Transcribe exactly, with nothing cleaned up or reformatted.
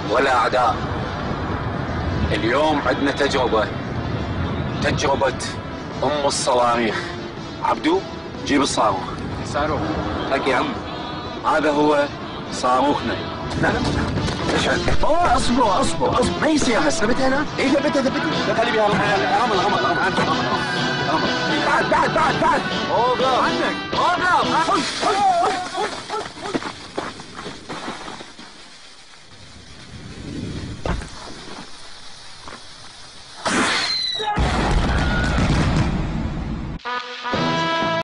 ولا أعداء. اليوم عندنا تجربة، تجربة أم الصواريخ. عبدو جيب الصاروخ. صاروخ؟ لك يا عم، هذا هو صاروخنا. لا لا اوه اصبر اصبر اصبر، ما يصير هسه. ثبتها هنا؟ اي ثبتها ثبتها. لا خلي بيها رمل رمل رمل. بعد بعد بعد بعد. اوقف عندك، اوقف.